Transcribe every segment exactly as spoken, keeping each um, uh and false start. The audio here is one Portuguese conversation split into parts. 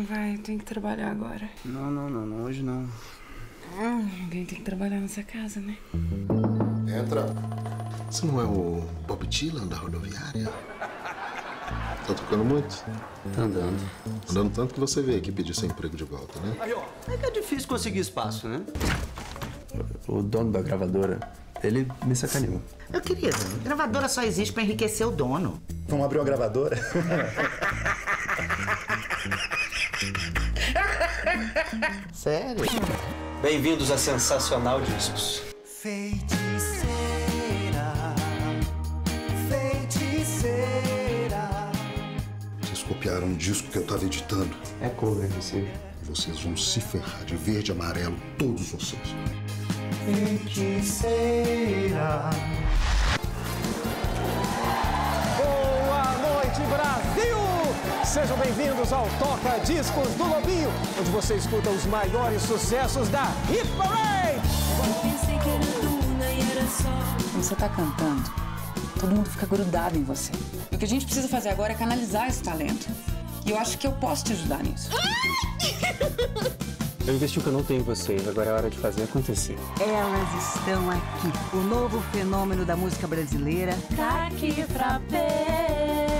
vai, tem que trabalhar agora. Não, não, não, não, hoje não. Ah, alguém tem que trabalhar nessa casa, né? Entra. Você não é o Bob Dylan da rodoviária? Tá tocando muito? Tá andando. Andando tanto que você veio aqui pedir seu emprego de volta, né? Aí, ó. É que é difícil conseguir espaço, né? O dono da gravadora, ele me sacaneou. Meu querido, gravadora só existe pra enriquecer o dono. Vamos abrir uma gravadora? Sério? Bem-vindos a Sensacional Discos. Feiticeira, feiticeira. Vocês copiaram um disco que eu tava editando. É cover, você. Vocês vão se ferrar de verde e amarelo, todos vocês. Feiticeira. Boa noite, Brasil! Sejam bem-vindos ao Toca Discos do Lobinho, onde você escuta os maiores sucessos da Hit Parade! Quando você tá cantando, todo mundo fica grudado em você. O que a gente precisa fazer agora é canalizar esse talento. E eu acho que eu posso te ajudar nisso. Eu investi o que eu não tenho em vocês, agora é hora de fazer acontecer. Elas estão aqui. O novo fenômeno da música brasileira tá aqui pra ver.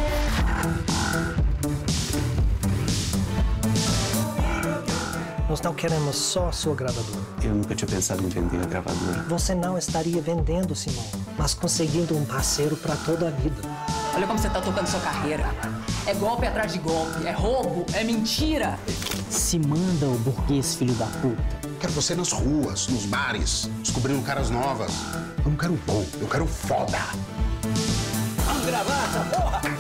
Nós não queremos só a sua gravadora. Eu nunca tinha pensado em vender a gravadora. Você não estaria vendendo, Simão, mas conseguindo um parceiro para toda a vida. Olha como você tá tocando sua carreira. É golpe atrás de golpe, é roubo, é mentira. Se manda o burguês, filho da puta. Quero você nas ruas, nos bares, descobrindo caras novas. Eu não quero bom, eu quero foda. Vamos gravar essa porra!